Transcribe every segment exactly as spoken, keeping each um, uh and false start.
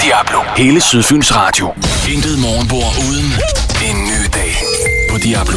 Diablo. Hele Sydfyns Radio. Intet morgenbord uden en ny dag på Diablo.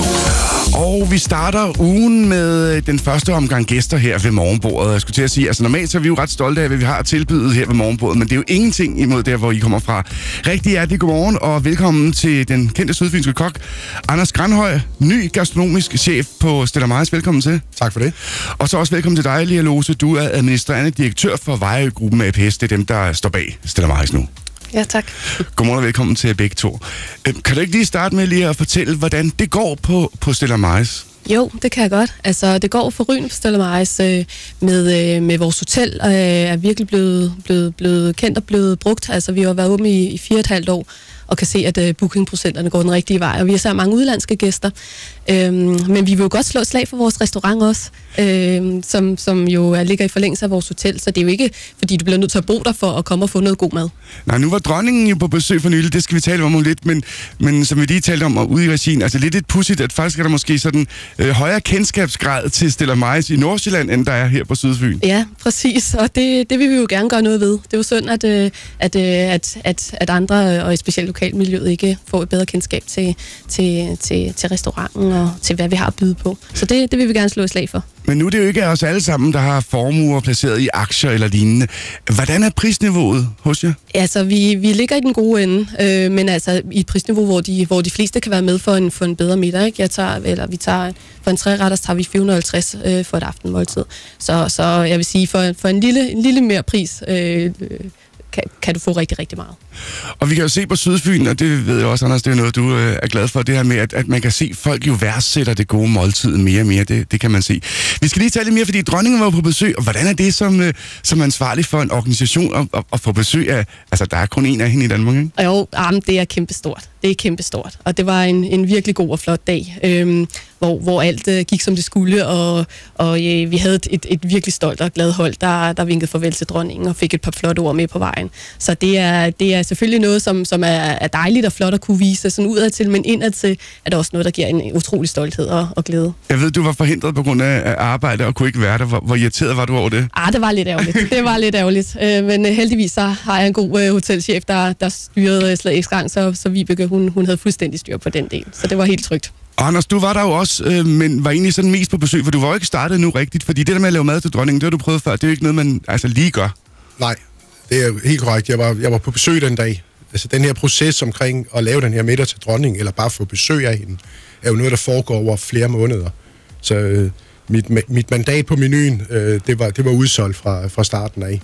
Og vi starter ugen med den første omgang gæster her ved morgenbordet. Jeg skulle til at sige, altså normalt så er vi jo ret stolte af, hvad vi har tilbydet her ved morgenbordet, men det er jo ingenting imod der, hvor I kommer fra. Rigtig hjertelig godmorgen og velkommen til den kendte sydfynske kok, Anders Granhøj, ny gastronomisk chef på Stella Maris. Velkommen til. Tak for det. Og så også velkommen til dig, Lea Lose. Du er administrerende direktør for Vejø-gruppen A P S. Det er dem, der står bag Stella Maris nu. Ja, tak. Godmorgen og velkommen til begge to. Kan du ikke lige starte med lige at fortælle, hvordan det går på, på Stella Maris? Jo, det kan jeg godt. Altså, det går forrygende på Stella Maris øh, med, øh, med vores hotel, øh, er virkelig blevet, blevet, blevet kendt og blevet brugt. Altså, vi har været åbne i, i fire og et halvt år, og kan se, at øh, bookingprocenterne går den rigtige vej. Og vi har så mange udlandske gæster. Øhm, men vi vil jo godt slå et slag for vores restaurant også, øhm, som, som jo er, ligger i forlængelse af vores hotel. Så det er jo ikke, fordi du bliver nødt til at bo der for at komme og få noget god mad. Nej, nu var dronningen jo på besøg for nylig, det skal vi tale om om lidt, men, men som vi lige talte om ude i regien, altså lidt et pudsigt, at faktisk er der måske sådan øh, højere kendskabsgrad til Stella Maris i Nordsjælland, end der er her på Sydfyn. Ja, præcis, og det, det vil vi jo gerne gøre noget ved. Det er jo synd, at, øh, at, øh, at, at, at andre, og specielt lokalmiljøet, ikke får et bedre kendskab til, til, til, til restauranten og til, hvad vi har at byde på. Så det, det vil vi gerne slå et slag for. Men nu er det jo ikke os alle sammen, der har formuer placeret i aktier eller lignende. Hvordan er prisniveauet hos jer? Altså, vi, vi ligger i den gode ende, øh, men altså i et prisniveau, hvor de, hvor de fleste kan være med for en, for en bedre middag. Ikke? Jeg tager, eller vi tager, for en treretters tager vi fire hundrede og halvtreds øh, for et aftenmåltid. Så, så jeg vil sige, for, for en, lille, en lille mere pris, øh, Kan, kan du få rigtig, rigtig meget. Og vi kan jo se på Sydfyn, og det ved jeg også, Anders, det er noget, du øh, er glad for, det her med, at, at man kan se, folk jo værdsætter det gode måltid mere og mere, det, det kan man se. Vi skal lige tale lidt mere, fordi dronningen var på besøg, og hvordan er det som, øh, som ansvarlig for en organisation at, at, at få besøg af, altså der er kun en af hende i Danmark, ikke? Jo, jamen, det er kæmpestort. Det er kæmpestort, og det var en, en virkelig god og flot dag, øhm, hvor, hvor alt øh, gik som det skulle, og, og øh, vi havde et, et, et virkelig stolt og glad hold, der, der vinkede farvel til dronningen og fik et par flotte ord med på vejen. Så det er, det er selvfølgelig noget, som, som er, er dejligt og flot at kunne vise sådan udadtil, men indadtil er det også noget, der giver en utrolig stolthed og, og glæde. Jeg ved, du var forhindret på grund af arbejde og kunne ikke være der. Hvor, hvor irriteret var du over det? Ah, det var lidt ærgerligt. Det var lidt ærgerligt. Øh, men heldigvis så har jeg en god øh, hotelchef, der, der styrede slag ekstra gang, så, så Vibeke, hun, hun havde fuldstændig styr på den del. Så det var helt trygt. Anders, du var der jo også, øh, men var egentlig sådan mest på besøg, for du var jo ikke startet nu rigtigt, fordi det der med at lave mad til dronningen, det har du prøvet før, det er jo ikke noget, man altså lige gør. Nej, det er helt korrekt. Jeg var, jeg var på besøg den dag. Altså den her proces omkring at lave den her middag til dronningen, eller bare få besøg af hende, er jo noget, der foregår over flere måneder. Så øh, mit, mit mandat på menuen, øh, det, var, det var udsolgt fra, fra starten af.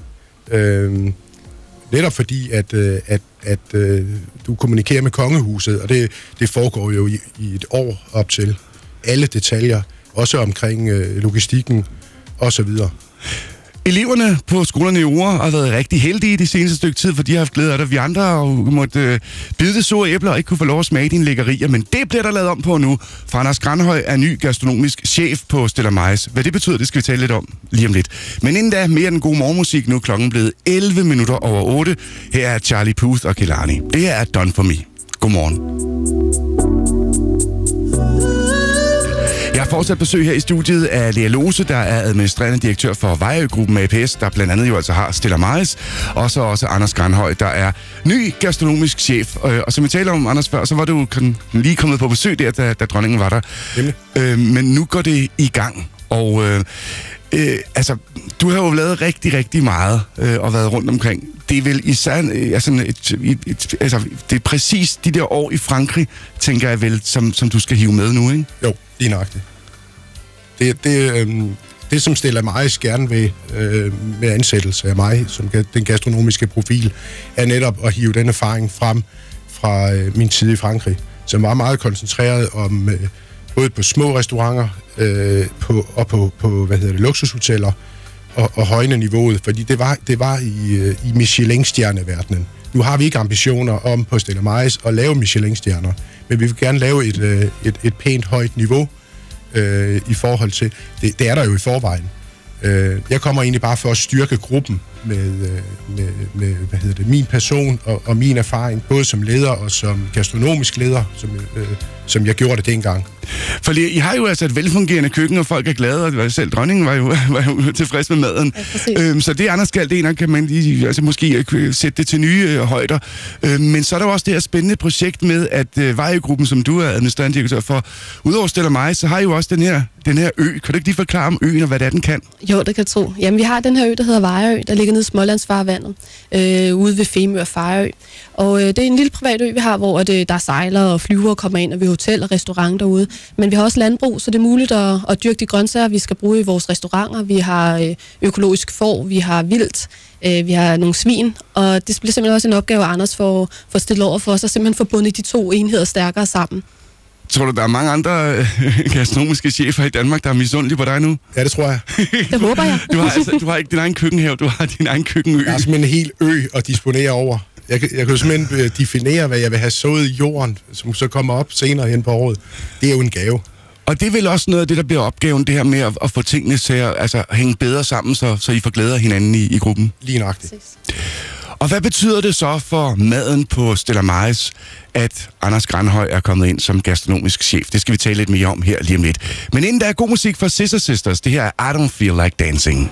Øh, netop fordi, at, øh, at, at øh, du kommunikerer med kongehuset, og det, det foregår jo i, i et år op til. Alle detaljer, også omkring øh, logistikken osv. Eleverne på skolerne i Ore har været rigtig heldige de seneste stykke tid, for de har haft glæde af det. Vi andre har måtte øh, bide det sure æbler og ikke kunne få lov at smage dine lækkerier, men det bliver der lavet om på nu. For Anders Granhøj er ny gastronomisk chef på Stella Maris. Hvad det betyder, det skal vi tale lidt om lige om lidt. Men inden da, mere den gode morgenmusik. Nu er klokken blevet elleve minutter over otte. Her er Charlie Puth og Kehlani. Det her er Done For Me. Godmorgen. Jeg har fortsat besøg her i studiet af Lea Lose, der er administrerende direktør for Vejø-gruppen A P S, der blandt andet jo altså har Stella Maris, og så også Anders Granhøj, der er ny gastronomisk chef. Og som vi talte om, Anders, før, så var du lige kommet på besøg der, da, da dronningen var der. Øh, men nu går det i gang, og øh, øh, altså, du har jo lavet rigtig, rigtig meget øh, og været rundt omkring. Det er vel især, øh, altså, et, et, et, altså, det er præcis de der år i Frankrig, tænker jeg vel, som, som du skal hive med nu, ikke? Jo, lige nøjagtigt. Det, det, øh, det, som Stella Maris gerne vil øh, med ansættelse af mig, som den gastronomiske profil, er netop at hive den erfaring frem fra øh, min tid i Frankrig, som var meget koncentreret om øh, både på små restauranter øh, på, og på, på hvad hedder det, luksushoteller og, og højne niveauet, fordi det var, det var i, øh, i Michelin-stjerneverdenen. Nu har vi ikke ambitioner om på Stella Maris at lave Michelin-stjerner, men vi vil gerne lave et, øh, et, et pænt højt niveau øh, i forhold til, det, det er der jo i forvejen. Øh, jeg kommer egentlig bare for at styrke gruppen med, øh, med, med hvad hedder det, min person og, og min erfaring, både som leder og som gastronomisk leder, som øh, som jeg gjorde det dengang. For I har jo altså et velfungerende køkken, og folk er glade, og selv dronningen var jo, var jo tilfreds med maden. Ja, øhm, så det Anders Galdener kan man lige, altså måske sætte det til nye øh, højder. Øhm, men så er der jo også det her spændende projekt med, at øh, Vejø-gruppen, som du er administrerende direktør for, udover Stella Maris, så har I jo også den her, den her ø. Kan du ikke lige forklare om øen, og hvad det er, den kan? Jo, det kan jeg tro. Jamen, vi har den her ø, der hedder Vejø, der ligger nede i Smålandsfarvandet, øh, ude ved Femø Fejø. Og øh, det er en lille privat ø, vi har, hvor øh, der er sejlere og flyvere kommer ind, og vi har hotel og restaurant derude. Men vi har også landbrug, så det er muligt at, at dyrke de grøntsager, vi skal bruge i vores restauranter. Vi har øh, økologisk får, vi har vildt, øh, vi har nogle svin, og det bliver simpelthen også en opgave, Anders får, får stillet over for os, og simpelthen få bundet de to enheder stærkere sammen. Tror du, der er mange andre øh, gastronomiske chefer i Danmark, der er misundelige på dig nu? Ja, det tror jeg. Det håber jeg. Du har, altså, du har ikke din egen køkkenhave, du har din egen køkkenø. Jeg har simpelthen en hel ø at disponere over. Jeg kan, jeg kan jo simpelthen definere, hvad jeg vil have sået i jorden, som så kommer op senere hen på året. Det er jo en gave. Og det er vel også noget af det, der bliver opgaven, det her med at, at få tingene til at altså, hænge bedre sammen, så, så I får glæde af hinanden i, i gruppen. Lige nøjagtigt. Og hvad betyder det så for maden på Stella Maris, at Anders Granhøj er kommet ind som gastronomisk chef? Det skal vi tale lidt mere om her lige om lidt. Men inden der er god musik fra Scissor Sisters, det her er I Don't Feel Like Dancing.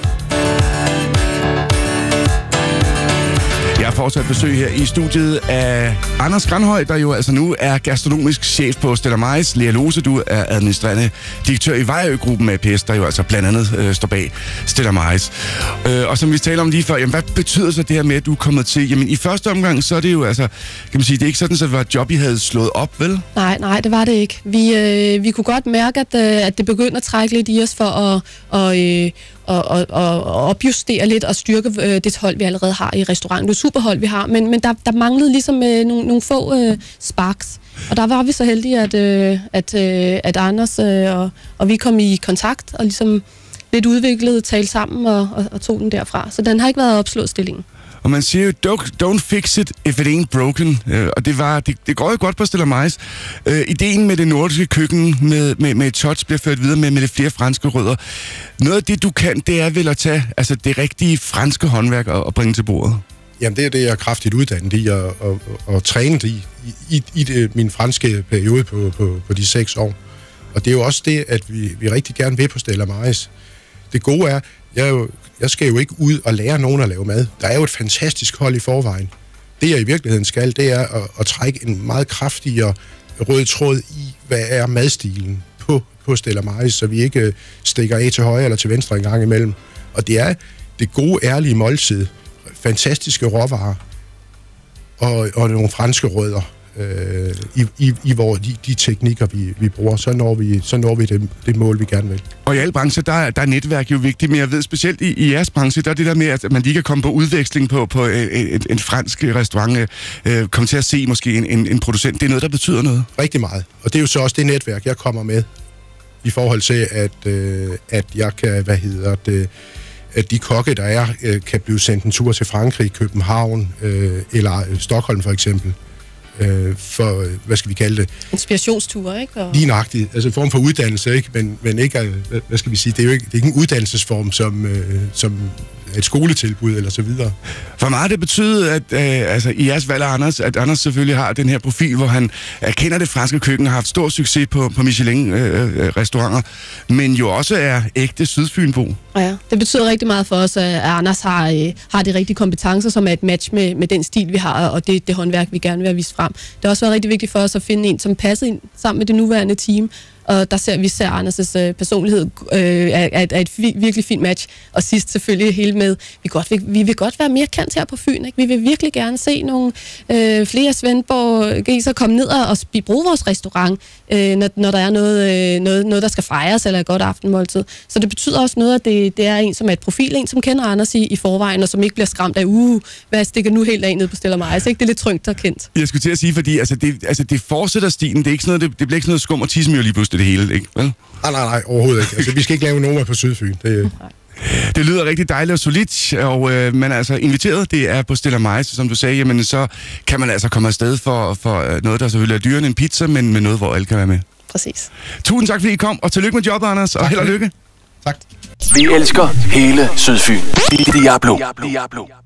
Jeg har fortsat besøg her i studiet af Anders Granhøj, der jo altså nu er gastronomisk chef på Stella Maris. Lea Lose, du er administrerende direktør i Vejø-gruppen A P S, der jo altså blandt andet øh, står bag Stella Maris. Øh, og som vi taler om lige før, jamen, hvad betyder så det her med, at du er kommet til? Jamen i første omgang, så er det jo altså, kan man sige, det er ikke sådan, at det var et job, I havde slået op, vel? Nej, nej, det var det ikke. Vi, øh, vi kunne godt mærke, at, øh, at det begyndte at trække lidt i os for at... Og, øh, Og, og, og opjustere lidt og styrke øh, det hold, vi allerede har i restauranten. Det er superhold, vi har, men, men der, der manglede ligesom øh, nogle, nogle få øh, sparks. Og der var vi så heldige, at, øh, at, øh, at Anders øh, og, og vi kom i kontakt og ligesom lidt udviklede, talte sammen og, og, og tog den derfra. Så den har ikke været opslået stillingen. Og man siger jo, don't, don't fix it if it ain't broken. Øh, og det, var, det, det går jo godt på Stella Maris. Øh, ideen med det nordiske køkken, med, med, med et touch, bliver ført videre med, med lidt flere franske rødder. Noget af det, du kan, det er vel at tage altså, det rigtige franske håndværk og, og bringe til bordet. Jamen, det er det, jeg er kraftigt uddannet i og, og, og trænet i, i, i det, min franske periode på, på, på de seks år. Og det er jo også det, at vi, vi rigtig gerne vil på Stella Maris. Det gode er, jeg, er jo, jeg skal jo ikke ud og lære nogen at lave mad. Der er jo et fantastisk hold i forvejen. Det, jeg i virkeligheden skal, det er at, at trække en meget kraftigere rød tråd i, hvad er madstilen på, på Stella Maris, så vi ikke stikker af til højre eller til venstre en gang imellem. Og det er det gode, ærlige måltid. Fantastiske råvarer og, og nogle franske rødder øh, i, i, i hvor de, de teknikker, vi, vi bruger. Så når vi, så når vi det, det mål, vi gerne vil. Og i alle brancher, der, der er netværk jo vigtigt, men jeg ved specielt i, i jeres branche, der er det der med, at man lige kan komme på udveksling på, på en, en fransk restaurant, øh, komme til at se måske en, en, en producent. Det er noget, der betyder noget. Rigtig meget. Og det er jo så også det netværk, jeg kommer med i forhold til, at, øh, at jeg kan, hvad hedder det, at de kokke, der er, øh, kan blive sendt en tur til Frankrig, København øh, eller Stockholm for eksempel. Øh, for, hvad skal vi kalde det? Inspirationsture, ikke? Og... Lige nøjagtigt. Altså en form for uddannelse, ikke? Men, men ikke, hvad skal vi sige, det er jo ikke, det er ikke en uddannelsesform som, øh, som et skoletilbud eller så videre. For meget det betyder, at øh, altså, i jeres valg af Anders, at Anders selvfølgelig har den her profil, hvor han erkender det franske køkken, har haft stor succes på, på Michelin-restauranter, øh, men jo også er ægte sydfynbo. Ja, det betyder rigtig meget for os, at Anders har, øh, har de rigtige kompetencer, som er et match med, med den stil, vi har, og det, det håndværk, vi gerne vil have vist frem. Det har også været rigtig vigtigt for os at finde en, som passer ind sammen med det nuværende team, og der ser vi ser Anders' øh, personlighed øh, er, er, er et fi, virkelig fint match. Og sidst selvfølgelig hele med, vi, godt, vi, vi vil godt være mere kendt her på Fyn. Ikke? Vi vil virkelig gerne se nogle øh, flere Svendborg-geser komme ned og bruge vores restaurant, øh, når, når der er noget, øh, noget, noget, der skal fejres, eller et godt aftenmåltid. Så det betyder også noget, at det, det er en, som er et profil, en, som kender Anders i, i forvejen, og som ikke bliver skræmt af, uh, hvad stikker nu helt af ned på Stella Maris. Ikke? Det er lidt trygt og kendt. Jeg skulle til at sige, fordi altså, det, altså, det fortsætter stilen. Det, er ikke sådan noget, det, det bliver ikke sådan noget skum og tissemjøl lige pludselig det hele, ikke? Vel? Nej, nej, nej, overhovedet ikke. Altså, vi skal ikke lave nogen på Sydfyn. Det... Det lyder rigtig dejligt og solidt, og øh, man er altså inviteret. Det er på Stella Maris, som du sagde, jamen så kan man altså komme afsted for, for noget, der selvfølgelig er dyrere end en pizza, men med noget, hvor alle kan være med. Præcis. Tusind tak, fordi I kom, og tillykke med jobbet, Anders, og held og lykke. Tak. Vi elsker hele Sydfyn. Diablo. Diablo.